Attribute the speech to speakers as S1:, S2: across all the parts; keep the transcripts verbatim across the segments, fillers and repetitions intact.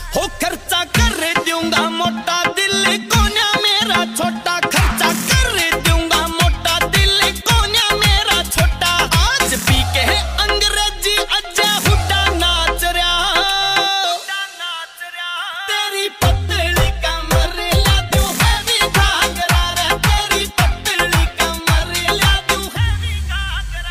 S1: हो खर्चा कर दूंगा मोटा दिल कोन्या मेरा छोटा, खर्चा कर दूंगा मोटा दिल कोन्या मेरा छोटा। आज पी के अंग्रेजी अज्जा हुड्डा नाच रहा, तेरी पतली कमर ला दूं हैवी घाघरा रे, तेरी पतली कमर ला दूं हैवी घाघरा।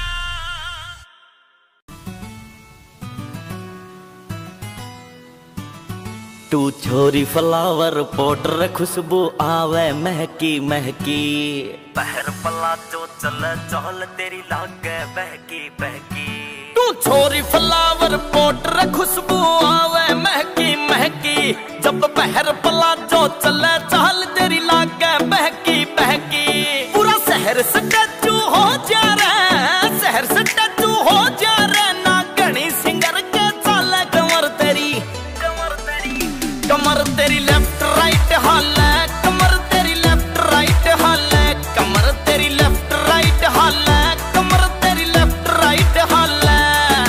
S1: तू छोरी फ्लावर पाउडर खुशबू आवे महकी महकी, पहर पला जो चले चहल तेरी लागे बहकी बहकी। तू छोरी फ्लावर पाउडर खुशबू आवे महकी महकी, जब पहर पला जो चले चहल तेरी लागे बहकी बहकी। पूरा शहर से टचू हो जा रहा, शहर से टचू हो जा रहा, ना घनी सिंगर के चाले कमर तेरी, कमर तेरी लेफ्ट राइट हाल है, कमर तेरी लेफ्ट राइट हाल है, कमर तेरी लेफ्ट राइट हाल है, कमर तेरी लेफ्ट राइट हाल है।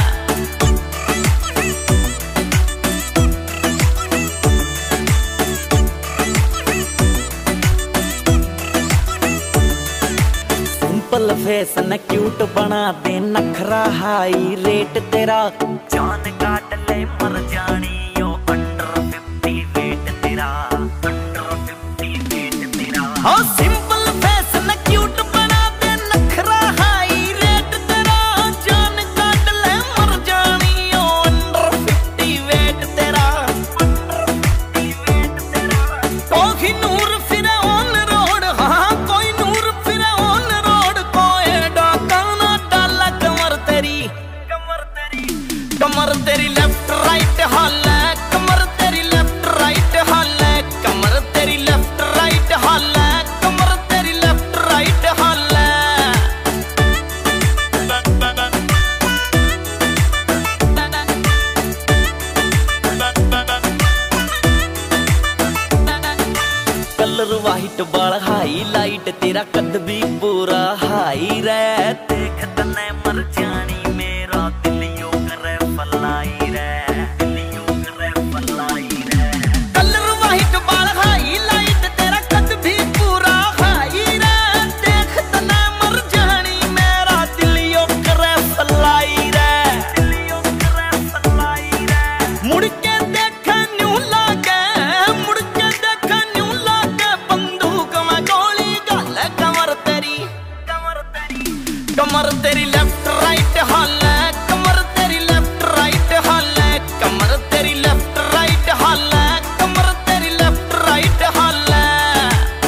S1: सिंपल फेस न क्यूट बना दे, नखरा हाई रेट तेरा, जान काट ले मर जानी यो अंडर फिफ्टी वेट तेरा, अंडर फिफ्टी वेट तेरा। हाँ सिंपल फेस न क्यूट बना दे, नखरा हाई रेट तेरा, जान काट ले मर जानी यो अंडर फिफ्टी वेट तेरा, अंडर फिफ्टी वेट तेरा। कोई नूर फिरे ऑन रोड, हाँ कोई नूर फिरे ऑन रोड, कोई डाका ना डाला कमर तेरी, कमर तेरी, कमर तेरी लेफ्ट राइट हाल है, कमर तेरी लेफ्ट राइट हाल है, कमर तेरी लेफ्ट राइट हाल है, कमर तेरी लेफ्ट राइट हाल है। कलर वाइट बाल हाई लाइट तेरा, कद भी पूरा हाई रे, देख तने मर जानी मेरा दिल यो करे फलाई रे, दिल यो करे फलाई रे। कलर वाइट बाल हाई लाइट तेरा, कद भी पूरा हाई रे, देख तने मर जानी मेरा दिल यो करे फलाई रे, दिल यो करे फलाई रे। मुड़ के देखा न्यू लागे, मुड़ के देखा न्यू लागे, बंदूक में गोली गाले कमर तेरी, कमर तेरी, कमर तेरी लेफ्ट राइट हाल है, कमर तेरी लेफ्ट राइट हाल है, कमर तेरी लेफ्ट राइट हाल है, कमर तेरी लेफ्ट राइट हाल है।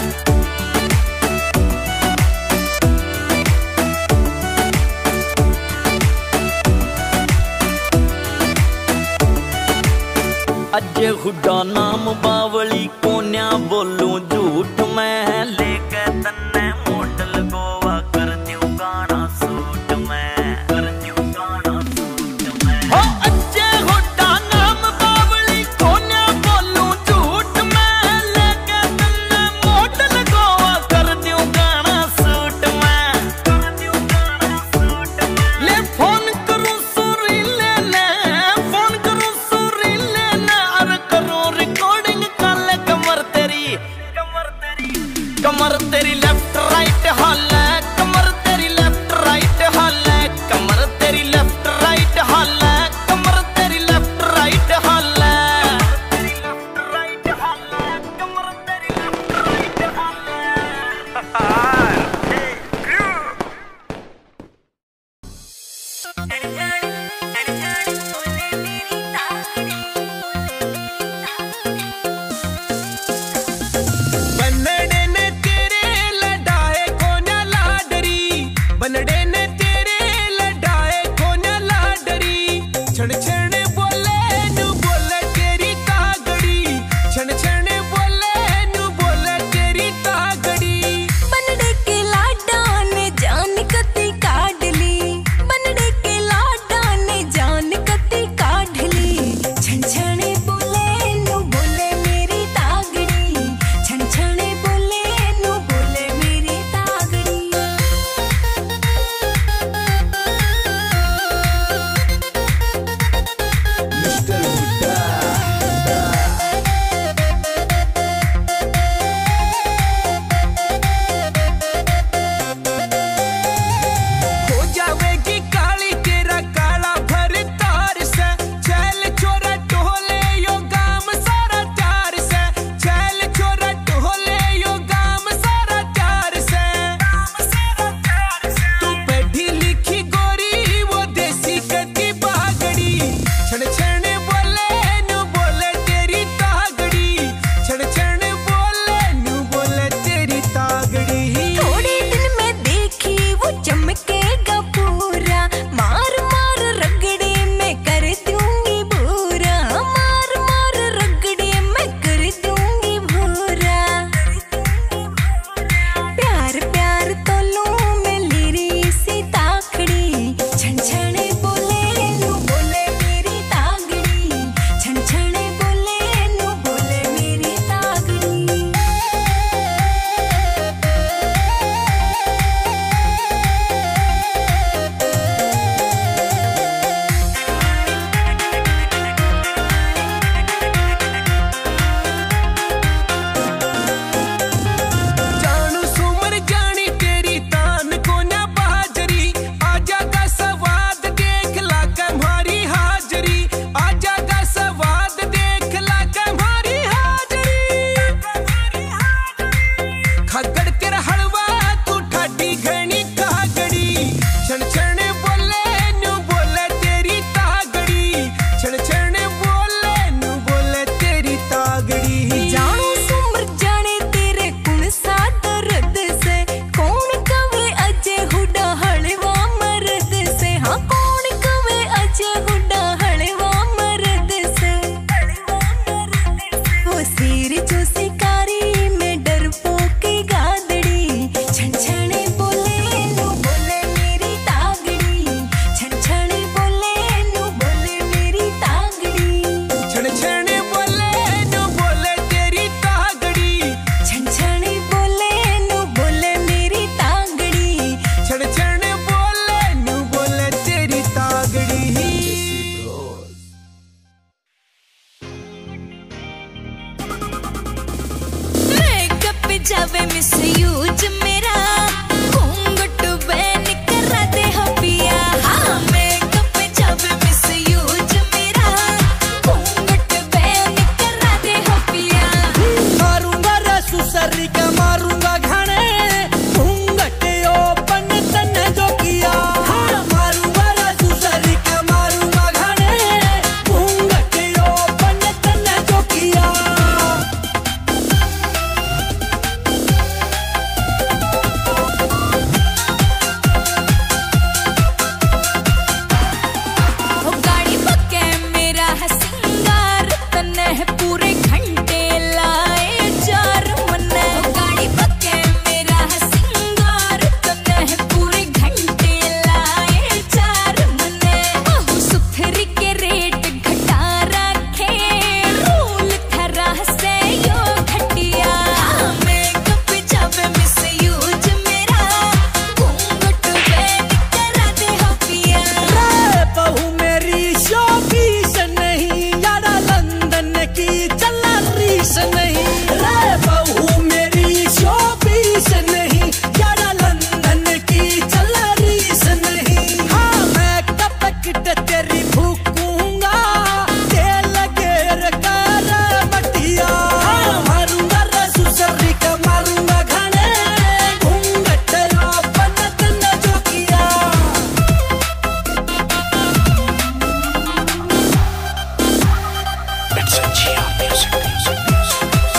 S1: अजय हुड्डा नाम बावली कोन्या बोलूं झूठ मैं, लेके तन्ने मॉडल गोवा कर दूं गाना सूट मैं, कर दूं गाना सूट मैं। हो अजय हुड्डा नाम बावली कोन्या बोलूं झूठ मैं, लेके तन्ने मॉडल गोवा कर दूं गाना सूट मैं, कर दूं गाना सूट मैं। ले फोन करूं सुरीले ने, फोन करूं सुरीले ने, और करूं रिकॉर्डिंग काले कमर तेरी, कमर तेरी, कमर तेरी लेफ्ट
S2: जावे मिसयूज मेरा घूंघट बैन करा दे हो पिया। हाँ मेकअप पे जावे मिसयूज मेरा घूंघट बैन करा दे हो पिया।
S3: मारूंगा रसूसरी का मारूंगा घाने घूंघट ओपन तन्ने जो किया। हाँ मारूंगा रसूसरी का मारूंगा घाने घूंघट ओपन तन्ने जो किया।
S2: हो गाड़ी पक्के मेरा है सिंगार तन्ने है पूरे घंटे लाए चार मन्ने। हो गाड़ी पक्के मेरा है सिंगार तन्ने है पूरे घंटे लाए चार मन्ने। बहु सुथरी के रेट घटा रखे रूल खरा से यो घटिया। हाँ मेकअप जावे मिसयूज मेरा घूंघट बैन करा दे हो पिया।
S3: रे बहू मेरी शोपीस नहीं यारा लंदन की चला रीस नहीं। रे बहू मेरी शोपीस नहीं यारा लंदन की चला रीस नहीं। हाँ मैं कब किट तेरी फूकूंगा तेल गेर कर मटिया। हाँ मारूंगा रसूसरी का मारूंगा घाने घूंघट ओपन तन्ने जो किया।
S4: It's a G R music, music, music.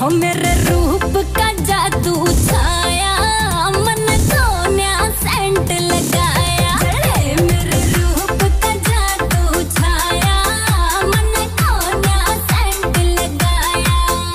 S2: हो मेरे रूप का जादू छाया, मन को नया सेंट लगाया। मेरे रूप का जादू छाया, मन को नया सेंट लगाया।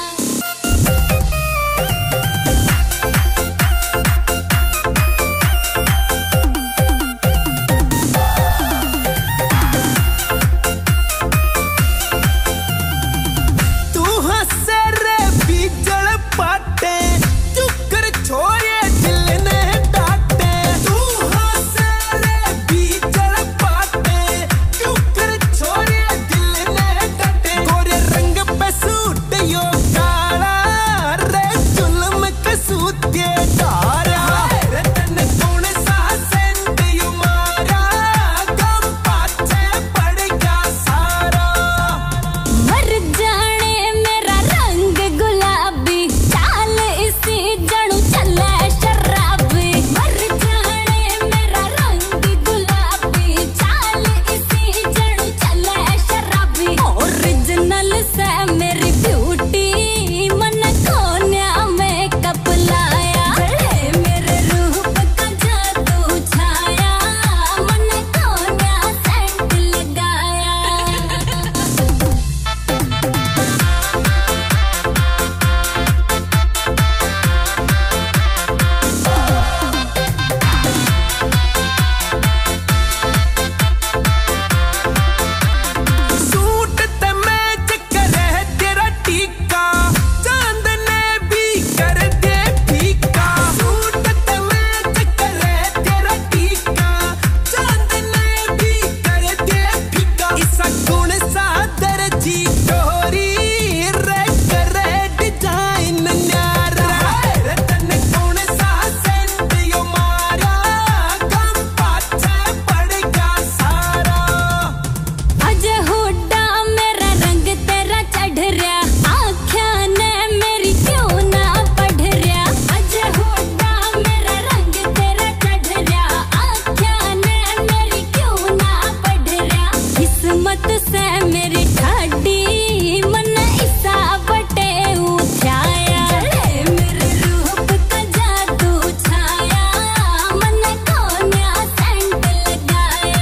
S3: तू हंसे रे बीजल पाटे, चुकर छोरे दिल ने डाटे। तू हंसे रे बीजल पाटे, चुकर छोरे दिल ने डाटे। गोरे रंग पे सूट यो काला, रे जुल्म कसूते डारा। रे तने कौन सा सेंट यू मारा, गम पाछे पड़ गया सारा।
S2: मर जाने मेरा रंग गुलाबी, चाल इसी जड़ू चले शराबी। मर जाने मेरा रंग गुलाबी, चाल इसी जड़ू चले शराबी। ओरिजिनल से मेरी ब्यूटी, मन को नया मेकअप लाया। मेरे रूप का जादू छाया, मन को नया सेंट लगाया।
S3: सूट ते मैच करे तेरा टीका, चांद ने भी कर दे फीका। सूट ते मैच करे तेरा टीका, चांद ने भी कर दे फीका। इसा गुण सा दर्जी डोरी, रे करे डिजाइन न्यारा। रे तने कौन सा सेंट यो मारा, गम पाछे पड़ गया सारा।
S2: अज हुड्डा मेरा रंग तेरा चढ़ रहा, आँखिया ने मेरी क्यों ना पढ़ रहा। अज हुड्डा मेरा रंग तेरा चढ़ रहा, आँखिया ने मेरी क्यों ना पढ़ रहा। किस्मत से मेरी ठाडी, मन इसा बटे उठाया। मेरे रूप का जादू छाया, मन को नया सेंट लगाया।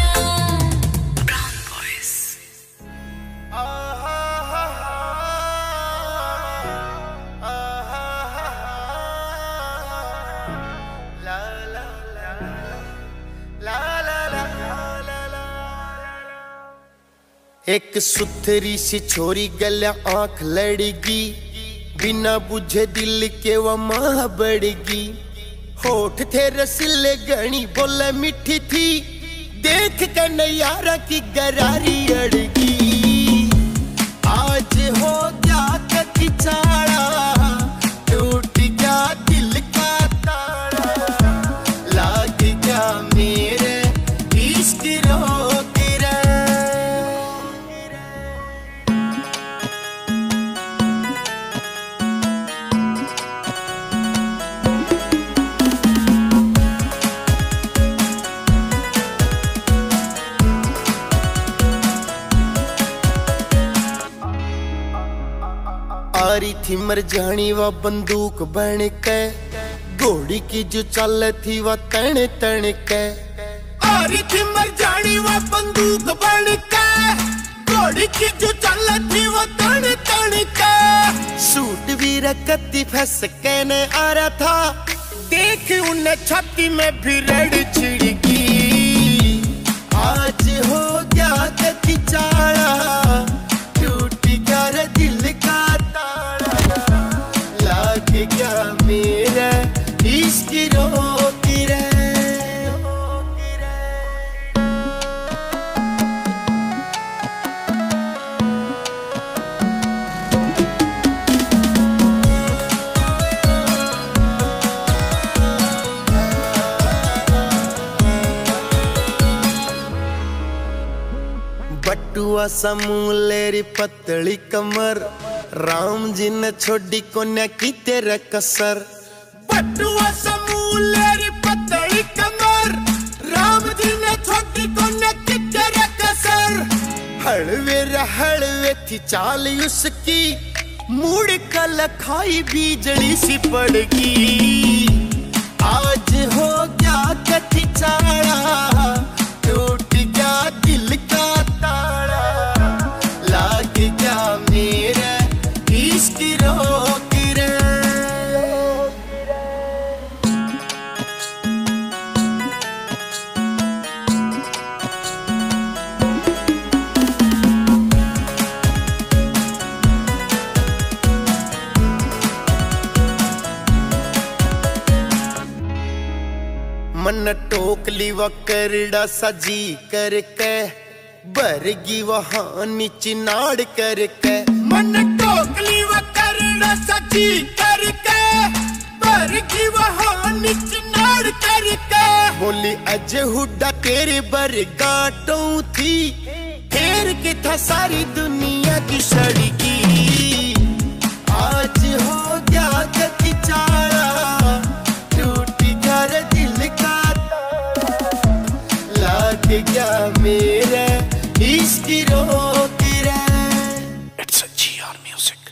S4: एक सुथरी सी छोरी गल्या आंख लड़गी, बिना बुझे दिल के वो माँ बढ़गी। होठ थे रसीले गणी बोले मीठी थी, देख के नैयारा की गरारी अड़गी। आज हो गया कति चाड़ा, टूट गया दिल का ताड़ा। लाग गया मेरे इश्क रोक रे। आ रही थी मरजानी वा बंदूक बन के, घोड़ी की जो चल थी वह तन तन के। आ रही थी मरजानी वा बंदूक बन के, घोड़ी की जो चल थी वह तन तन के। सूट भी रखती फंस के न आ रहा था, देख उन्हें छाती में भी रड़ छिड़की। आज हो गया कति चाड़ा, टूट गया रे दिल का ताड़ा। लाग गया मेरा इश्क रोक रे। बटुआ समूलेरी पतली कमर, राम जी ने छोड़ी कोन्या की तेरा कसर। बटुआ समूलेरी पतली कमर, राम जी ने छोड़ी कोन्या की तेरा कसर। हड़वे हड़वे थी चाल उसकी, मुड़ कल खाई बिजली सी पड़गी। आज हो गया कथी चाड़ा, टूट गया दिल का ताड़ा, लाग गया मेरा इश्क रोक रे। मन टोकली व करड़ा सजी करके, बरगी वहां नीच नाड़ करके। मन टोकली व करड़ा सजी करके, बरगी वहां नीच नाड़ करके। बोली अज हुड्डा तेरे बरगाटों थी, फेर के था सारी दुनिया की सड़की। आज हो गया गति चाड़ा, टूट गया दिल का, लाग गया मेरा इश्क रोक रे। It's a G R music.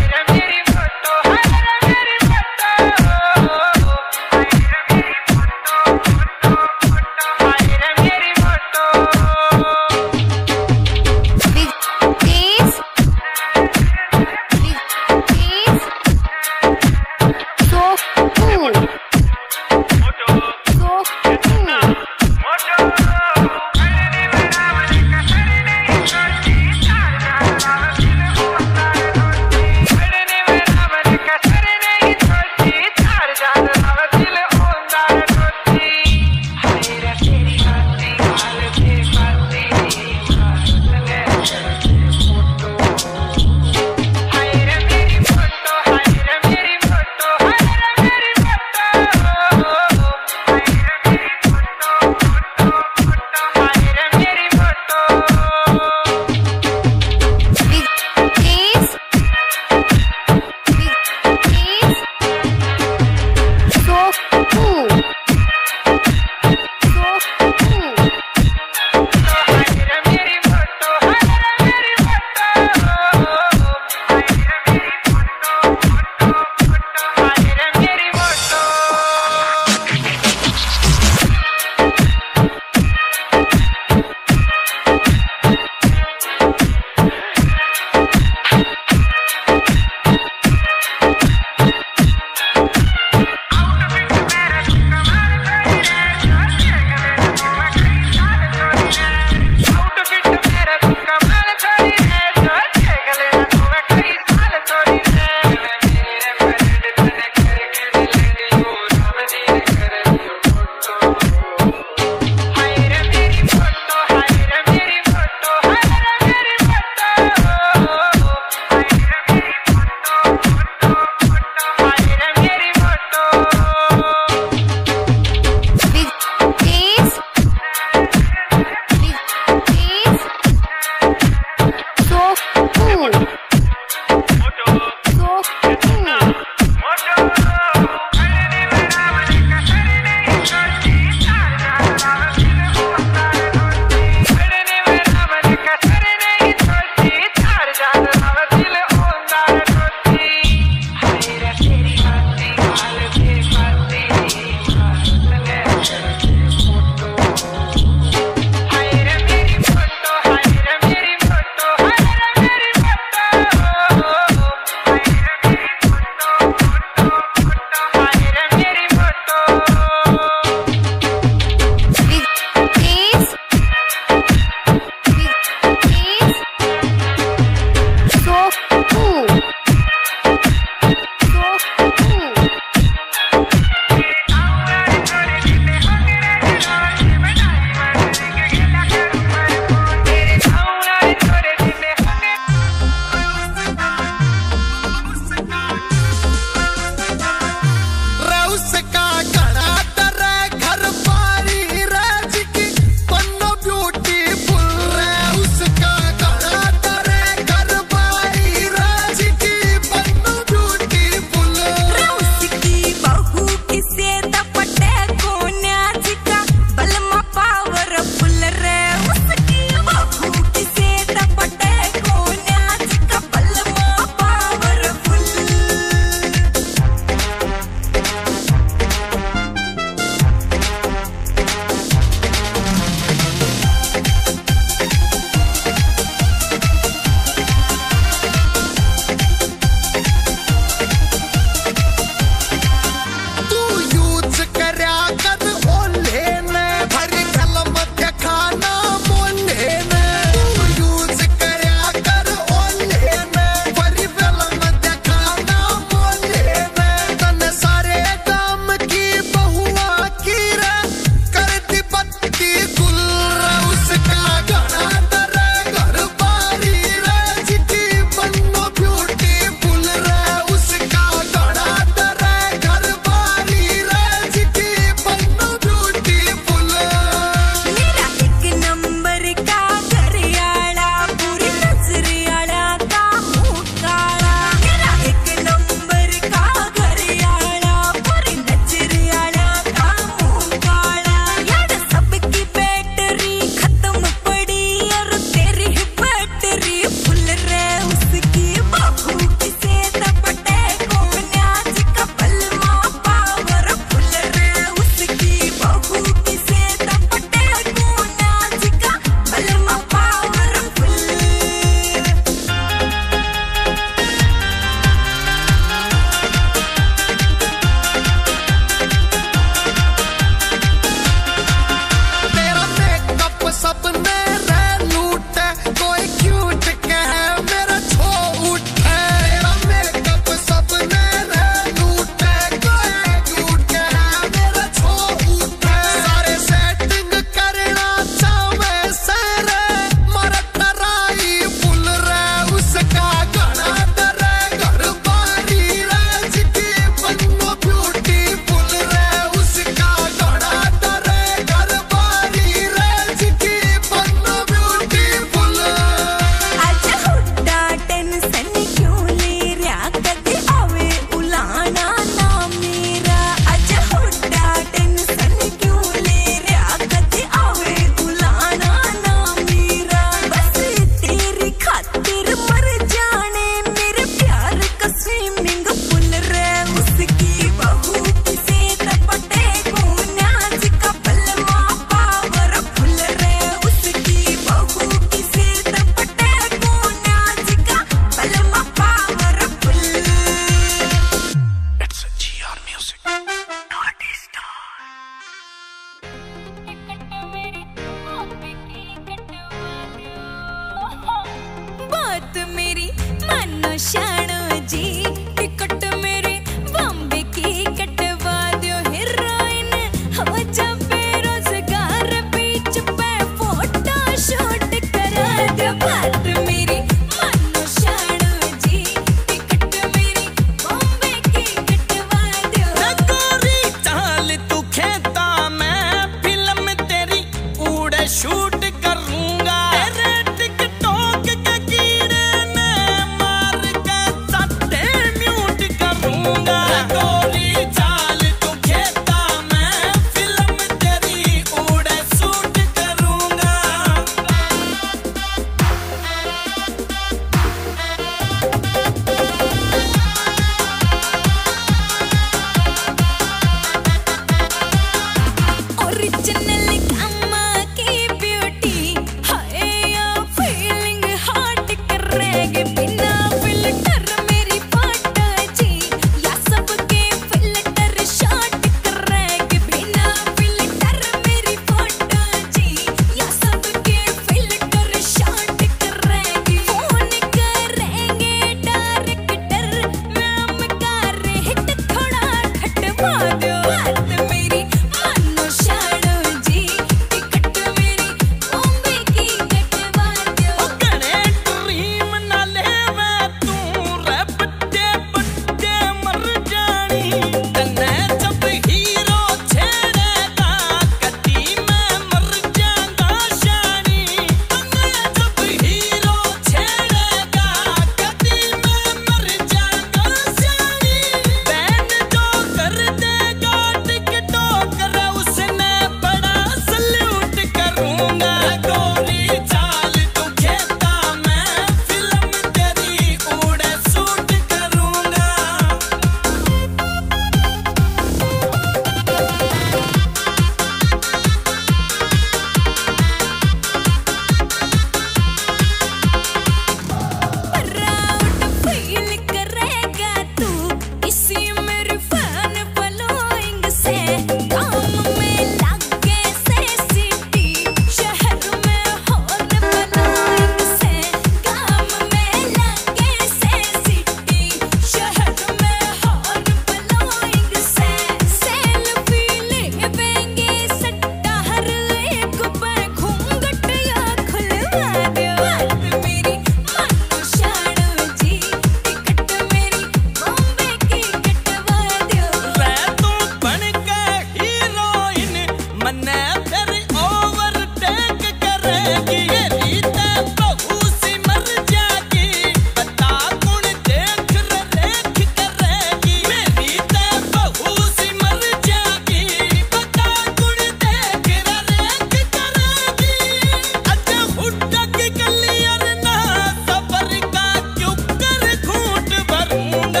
S3: मन्ने फिर ओवरटेक करेगी ये रीत बहू सी मर जाएगी बता कौन देख रेख करेगी मेरी ते बहू सी मर जाएगी बता कौन देख रेख करेगी अच्छा हुड्डा की गलियां ना सबर का क्यों कर घूंट भरूंगा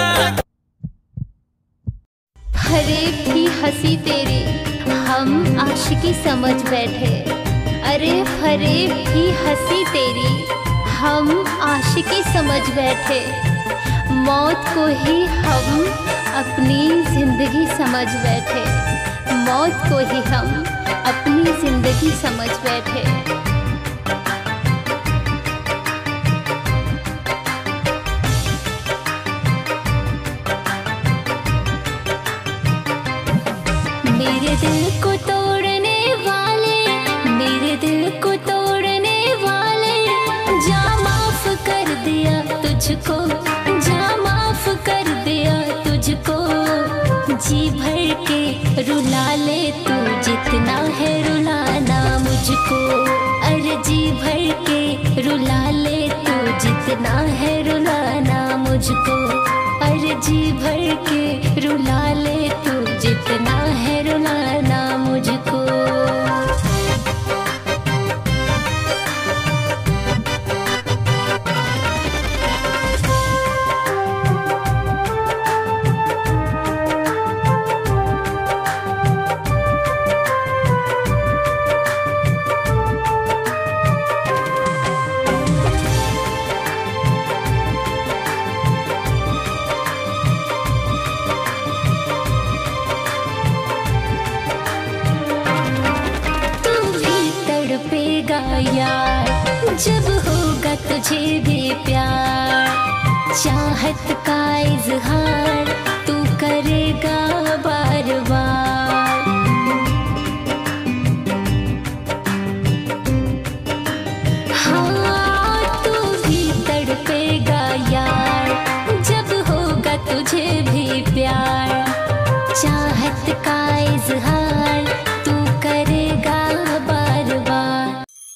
S5: फरेब की हंसी तेरी हम आशिकी समझ बैठे। अरे फरेब की हंसी तेरी हम आशिकी समझ बैठे। मौत को ही हम अपनी जिंदगी समझ बैठे। मौत को ही हम अपनी जिंदगी समझ बैठे। मेरे दिल को तोड़ने वाले मेरे दिल को तोड़ने वाले जा माफ कर दिया तुझको जा माफ कर दिया तुझको जी भर के रुला ले तू जितना है रुलाना मुझको अरे जी भर के रुला ले तू जितना है रुलाना मुझको अरे जी भर के रुला ले तू जितना है रुलाना मुझको। यार जब होगा तुझे भी प्यार चाहत का इजहार तू करेगा बार बार हाँ तू भी तड़पेगा यार जब होगा तुझे भी प्यार चाहत का इजहार तू करेगा बार बार।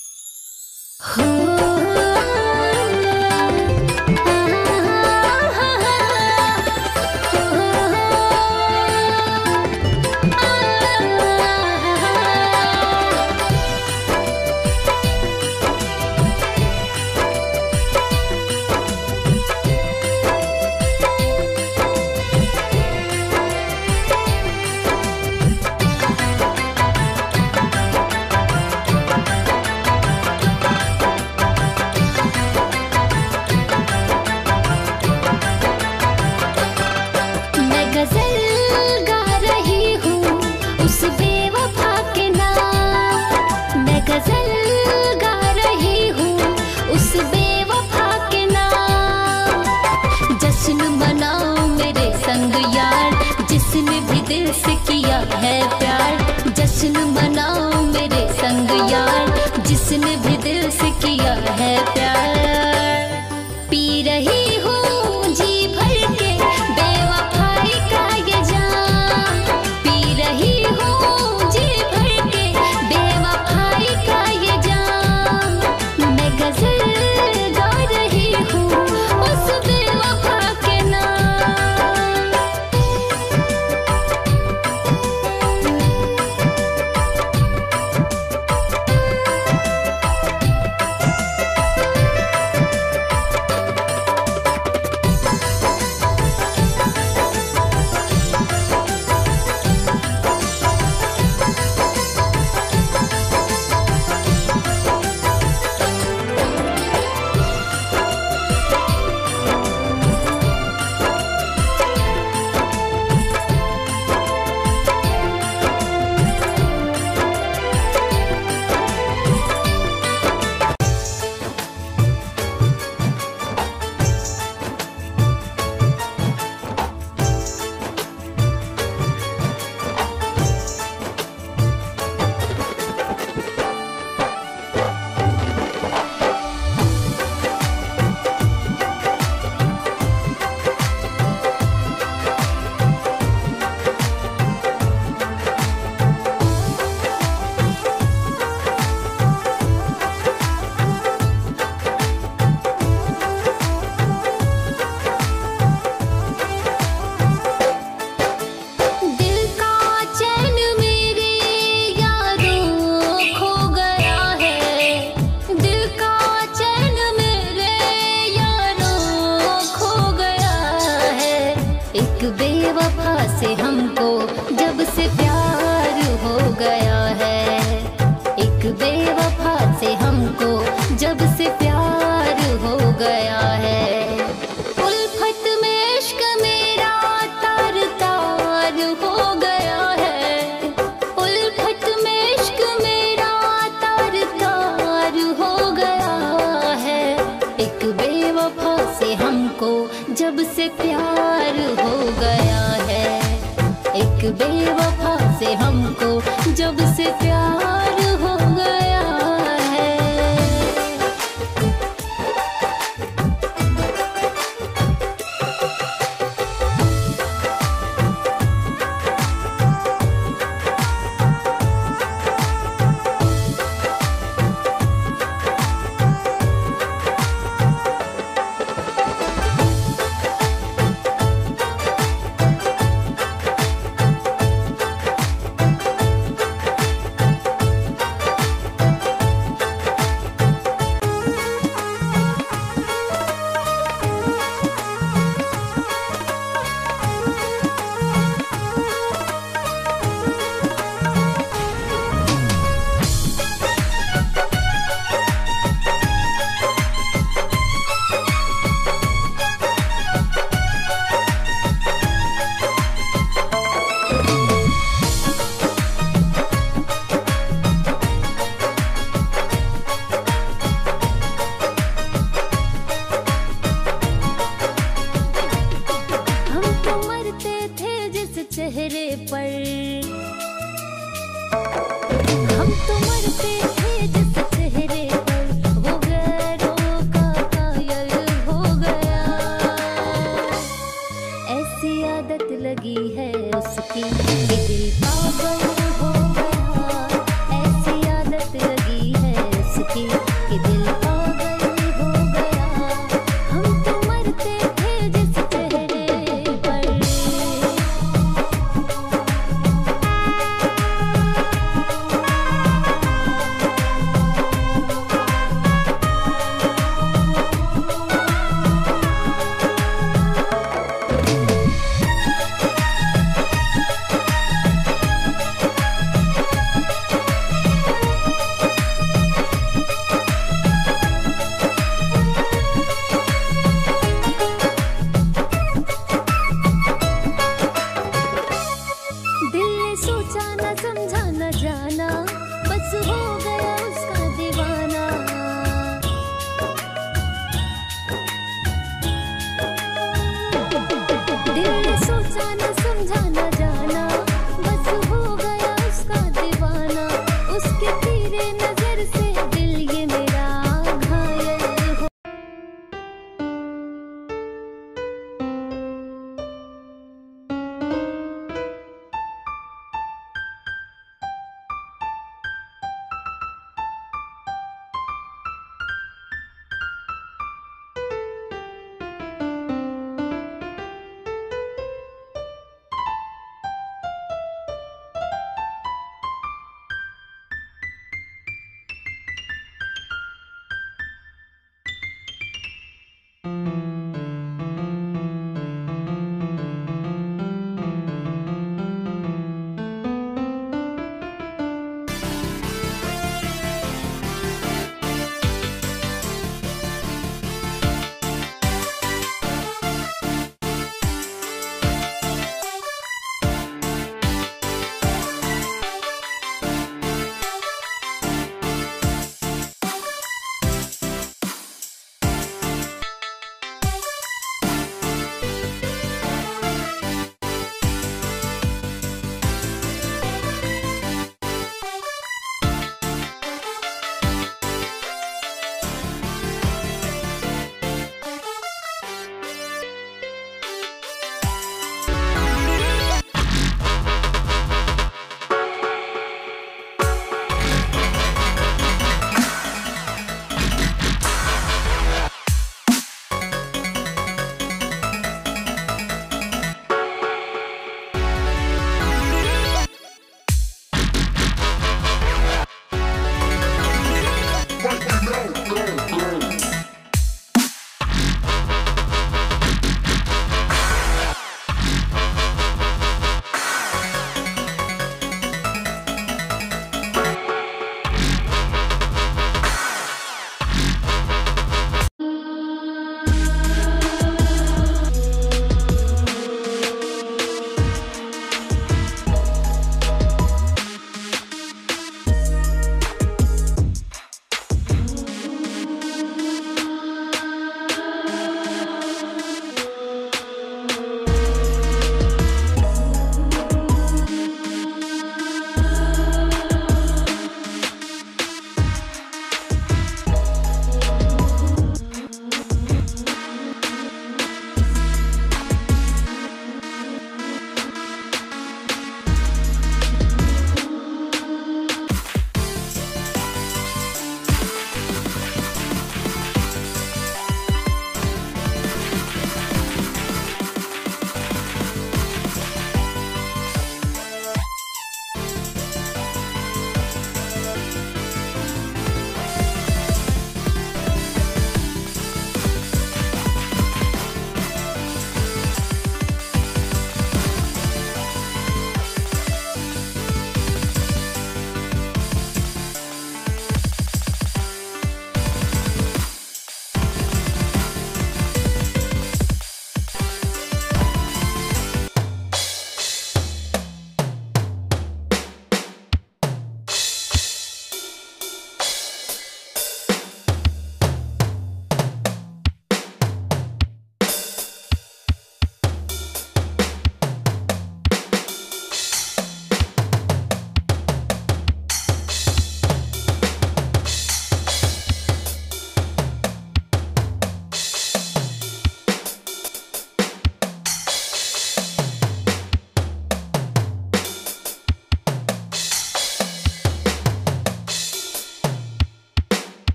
S5: जिसने भी दिल से किया है प्यार जश्न मनाओ मेरे संग यार जिसने भी दिल से किया है प्यार पी रही हूँ जी भर के बेवफाई का ये जाम पी रही हूँ जी भर के बेवफाई का ये जाम मैं गजल गा रही हूँ उस बेवफा के नाम। जब से प्यार हो गया है। चेहरे पर हम तो मरते थे जिस चेहरे पर, वो गैरों का कायल हो गया। ऐसी आदत लगी है उसकी कि दिल पागल हो गया। ऐसी आदत लगी है उसकी कि दिल पागल हो गया। हम तो मरते थे जिस चेहरे पर।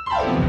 S5: Bye.